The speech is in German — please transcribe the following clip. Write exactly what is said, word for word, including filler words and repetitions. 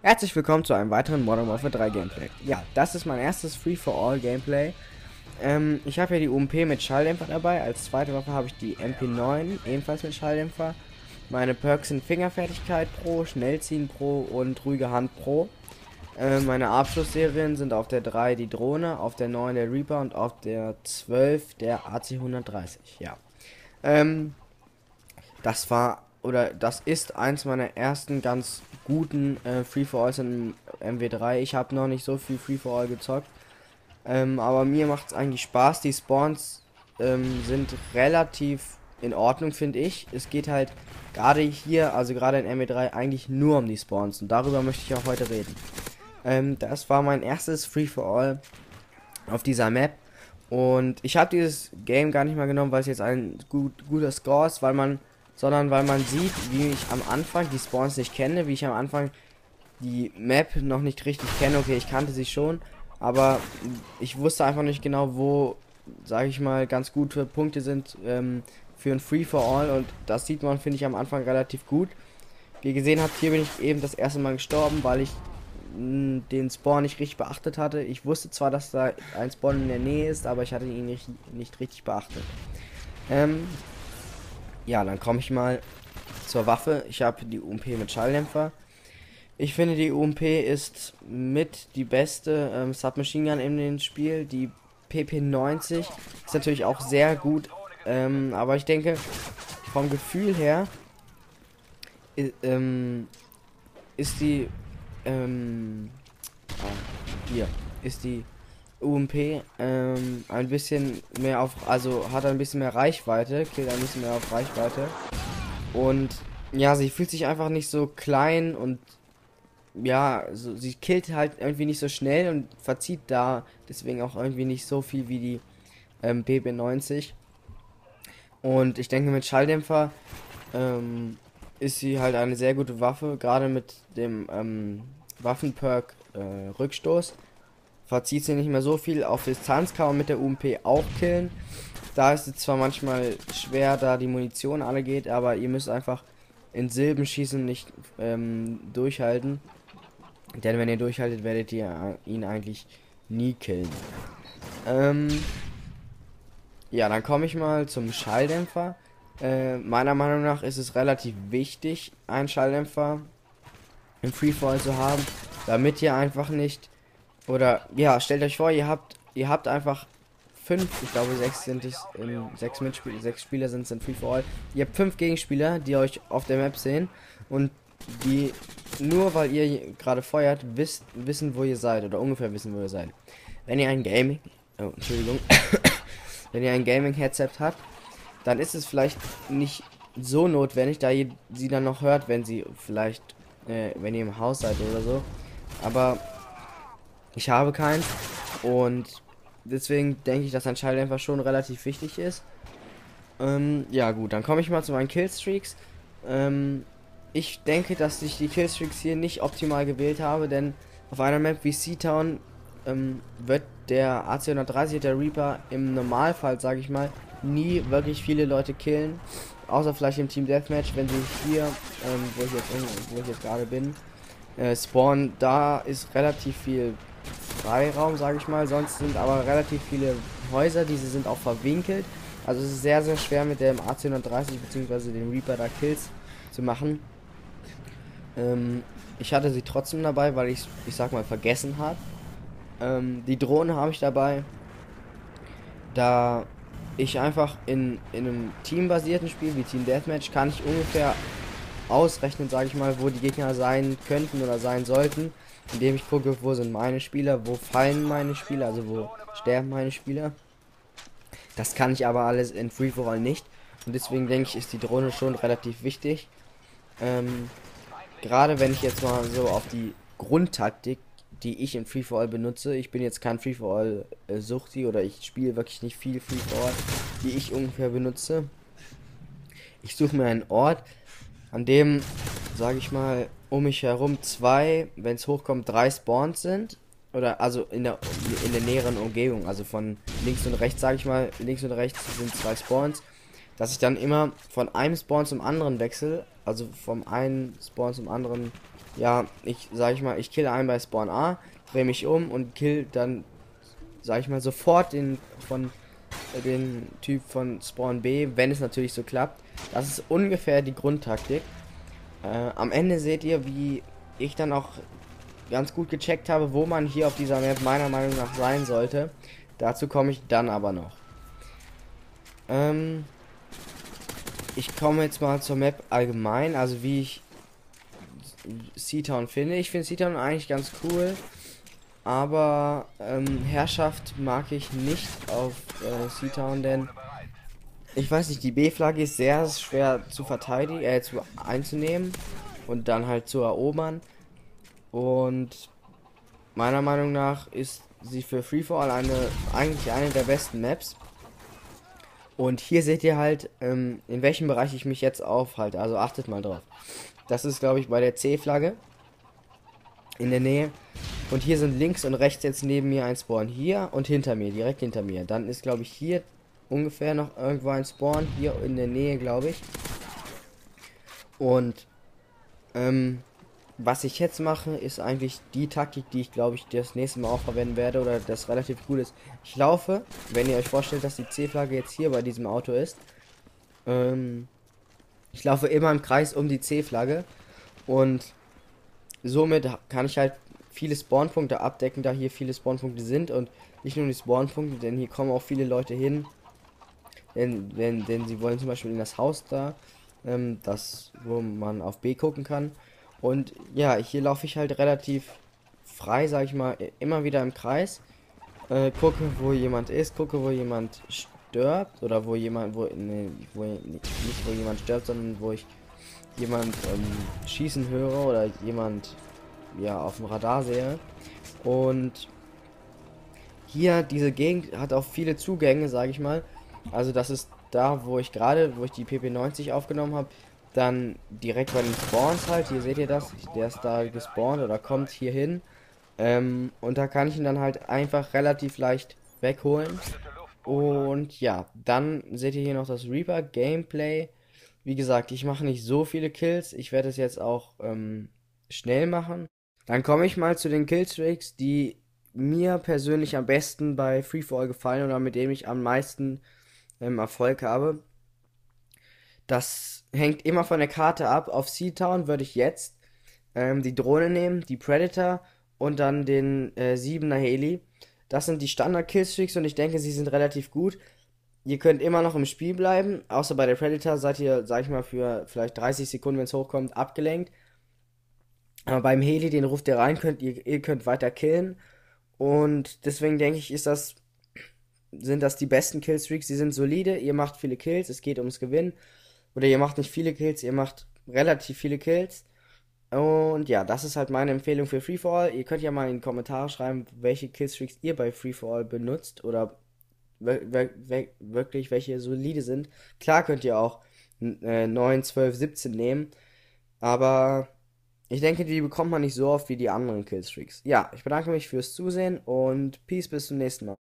Herzlich willkommen zu einem weiteren Modern Warfare drei Gameplay. Ja, das ist mein erstes Free-for-All Gameplay. Ähm, ich habe hier die U M P mit Schalldämpfer dabei. Als zweite Waffe habe ich die M P neun, ebenfalls mit Schalldämpfer. Meine Perks sind Fingerfertigkeit Pro, Schnellziehen Pro und ruhige Hand Pro. Äh, meine Abschussserien sind auf der drei die Drohne, auf der neun der Reaper und auf der zwölf der A C hundertdreißig. Ja. Ähm, das war oder das ist eins meiner ersten ganz guten äh, Free-for-Alls in M W drei. Ich habe noch nicht so viel Free-for-All gezockt, ähm, aber mir macht es eigentlich Spaß. Die Spawns ähm, sind relativ in Ordnung, finde ich. Es geht halt gerade hier, also gerade in M W drei, eigentlich nur um die Spawns und darüber möchte ich auch heute reden. Ähm, das war mein erstes Free-for-All auf dieser Map. Und ich habe dieses Game gar nicht mal genommen, weil es jetzt ein gut, guter Score ist, weil man, sondern weil man sieht, wie ich am Anfang die Spawns nicht kenne, wie ich am Anfang die Map noch nicht richtig kenne. Okay, ich kannte sie schon, aber ich wusste einfach nicht genau, wo, sage ich mal, ganz gute Punkte sind ähm, für ein Free-for-All. Und das sieht man, finde ich, am Anfang relativ gut. Wie ihr gesehen habt, hier bin ich eben das erste Mal gestorben, weil ich mh, den Spawn nicht richtig beachtet hatte. Ich wusste zwar, dass da ein Spawn in der Nähe ist, aber ich hatte ihn nicht, nicht richtig beachtet. Ähm, ja, dann komme ich mal zur Waffe. Ich habe die U M P mit Schalldämpfer. Ich finde, die U M P ist mit die beste ähm, Submachine Gun in dem Spiel. Die P P neunzig ist natürlich auch sehr gut, ähm, aber ich denke, vom Gefühl her i- ähm, ist die ähm, ah, hier ist die U M P ähm, ein bisschen mehr auf, also hat ein bisschen mehr Reichweite, killt ein bisschen mehr auf Reichweite und ja, sie fühlt sich einfach nicht so klein und ja, so, sie killt halt irgendwie nicht so schnell und verzieht da deswegen auch irgendwie nicht so viel wie die ähm, P P neunzig. Und ich denke, mit Schalldämpfer ähm, ist sie halt eine sehr gute Waffe, gerade mit dem ähm, Waffenperk äh, Rückstoß. Verzieht sie nicht mehr so viel. Auf Distanz kann man mit der U M P auch killen. Da ist es zwar manchmal schwer, da die Munition alle geht, aber ihr müsst einfach in Silben schießen, nicht ähm, durchhalten. Denn wenn ihr durchhaltet, werdet ihr ihn eigentlich nie killen. Ähm, ja, dann komme ich mal zum Schalldämpfer. Äh, meiner Meinung nach ist es relativ wichtig, einen Schalldämpfer im Freefall zu haben, damit ihr einfach nicht, oder ja, stellt euch vor, ihr habt, ihr habt einfach fünf, ich glaube sechs sind es, ähm, sechs Mitspieler, sechs Spieler sind es in Free-for-All. Ihr habt fünf Gegenspieler, die euch auf der Map sehen und die nur weil ihr gerade feuert, wisst, wissen, wo ihr seid oder ungefähr wissen, wo ihr seid. Wenn ihr ein Gaming, oh, Entschuldigung, wenn ihr ein Gaming-Headset habt, dann ist es vielleicht nicht so notwendig, da ihr sie dann noch hört, wenn sie vielleicht, äh, wenn ihr im Haus seid oder so. Aber ich habe keins und deswegen denke ich, dass ein Schalldämpfer schon relativ wichtig ist. Ähm, ja gut, dann komme ich mal zu meinen Killstreaks. Ähm, ich denke, dass ich die Killstreaks hier nicht optimal gewählt habe, denn auf einer Map wie Seatown ähm, wird der A C hundertdreißig, der Reaper, im Normalfall, sage ich mal, nie wirklich viele Leute killen. Außer vielleicht im Team Deathmatch, wenn sie hier, ähm, wo ich jetzt, wo ich jetzt gerade bin, äh, spawnen. Da ist relativ viel Freiraum, sage ich mal. Sonst sind aber relativ viele Häuser, diese sind auch verwinkelt. Also es ist sehr, sehr schwer mit dem A C hundertdreißig bzw. dem Reaper da Kills zu machen. Ähm, ich hatte sie trotzdem dabei, weil ich, ich sag mal, vergessen habe. Ähm, die Drohne habe ich dabei, da ich einfach in, in einem teambasierten Spiel wie Team Deathmatch kann ich ungefähr ausrechnen, sage ich mal, wo die Gegner sein könnten oder sein sollten, indem ich gucke, wo sind meine Spieler, wo fallen meine Spieler, also wo sterben meine Spieler. Das kann ich aber alles in Free-for-All nicht und deswegen denke ich, ist die Drohne schon relativ wichtig. Ähm, Gerade wenn ich jetzt mal so auf die Grundtaktik, die ich in Free-for-All benutze, ich bin jetzt kein Free-for-All-Suchti oder ich spiele wirklich nicht viel Free-for-All, die ich ungefähr benutze. Ich suche mir einen Ort, an dem, sage ich mal, um mich herum zwei, wenn es hochkommt, drei Spawns sind. Oder also in der in der näheren Umgebung, also von links und rechts, sage ich mal, links und rechts sind zwei Spawns, dass ich dann immer von einem Spawn zum anderen wechsle also vom einen Spawn zum anderen, ja, ich sag ich mal, ich kill einen bei Spawn A, drehe mich um und kill dann, sag ich mal, sofort den von äh, den Typ von Spawn B, wenn es natürlich so klappt. Das ist ungefähr die Grundtaktik. Äh, am Ende seht ihr, wie ich dann auch ganz gut gecheckt habe, wo man hier auf dieser Map meiner Meinung nach sein sollte. Dazu komme ich dann aber noch. Ähm, ich komme jetzt mal zur Map allgemein, also wie ich Seatown finde. Ich finde Seatown eigentlich ganz cool, aber ähm, Herrschaft mag ich nicht auf äh, Seatown, denn ich weiß nicht, die B-Flagge ist sehr schwer zu verteidigen, äh, zu einzunehmen und dann halt zu erobern. Und meiner Meinung nach ist sie für Free for All eine, eigentlich eine der besten Maps. Und hier seht ihr halt, ähm, in welchem Bereich ich mich jetzt aufhalte. Also achtet mal drauf. Das ist, glaube ich, bei der C-Flagge in der Nähe. Und hier sind links und rechts jetzt neben mir ein Spawn. Hier und hinter mir, direkt hinter mir. Dann ist, glaube ich, hier ungefähr noch irgendwo ein Spawn. Hier in der Nähe, glaube ich. Und, ähm, was ich jetzt mache, ist eigentlich die Taktik, die ich glaube ich das nächste Mal auch verwenden werde oder das relativ gut ist. Ich laufe, wenn ihr euch vorstellt, dass die C-Flagge jetzt hier bei diesem Auto ist. Ähm, ich laufe immer im Kreis um die C-Flagge und somit kann ich halt viele Spawnpunkte abdecken, da hier viele Spawnpunkte sind und nicht nur die Spawnpunkte, denn hier kommen auch viele Leute hin. Denn, denn, denn sie wollen zum Beispiel in das Haus da, ähm, das, wo man auf B gucken kann. Und ja, hier laufe ich halt relativ frei, sag ich mal, immer wieder im Kreis. Äh, gucke, wo jemand ist, gucke, wo jemand stirbt. Oder wo jemand, wo, nee, wo nicht wo jemand stirbt, sondern wo ich jemand ähm, schießen höre oder jemand ja auf dem Radar sehe. Und hier, diese Gegend hat auch viele Zugänge, sage ich mal. Also das ist da, wo ich gerade, wo ich die P P neunzig aufgenommen habe. Dann direkt bei den Spawns halt, hier seht ihr das, der ist da gespawnt oder kommt hier hin. Ähm, und da kann ich ihn dann halt einfach relativ leicht wegholen. Und ja, dann seht ihr hier noch das Reaper Gameplay. Wie gesagt, ich mache nicht so viele Kills, ich werde es jetzt auch ähm, schnell machen. Dann komme ich mal zu den Killstreaks, die mir persönlich am besten bei Free for All gefallen oder mit dem ich am meisten ähm, Erfolg habe. Das hängt immer von der Karte ab. Auf Seatown würde ich jetzt ähm, die Drohne nehmen, die Predator und dann den äh, siebener Heli. Das sind die Standard-Killstreaks und ich denke, sie sind relativ gut. Ihr könnt immer noch im Spiel bleiben, außer bei der Predator seid ihr, sag ich mal, für vielleicht dreißig Sekunden, wenn es hochkommt, abgelenkt. Aber beim Heli, den ruft ihr rein, könnt ihr, ihr könnt weiter killen. Und deswegen denke ich, ist das, sind das die besten Killstreaks. Sie sind solide, ihr macht viele Kills, es geht ums Gewinnen. Oder ihr macht nicht viele Kills, ihr macht relativ viele Kills. Und ja, das ist halt meine Empfehlung für Free for All. Ihr könnt ja mal in die Kommentare schreiben, welche Killstreaks ihr bei Free for All benutzt oder wirklich welche solide sind. Klar könnt ihr auch äh, neun, zwölf, siebzehn nehmen, aber ich denke, die bekommt man nicht so oft wie die anderen Killstreaks. Ja, ich bedanke mich fürs Zusehen und Peace, bis zum nächsten Mal.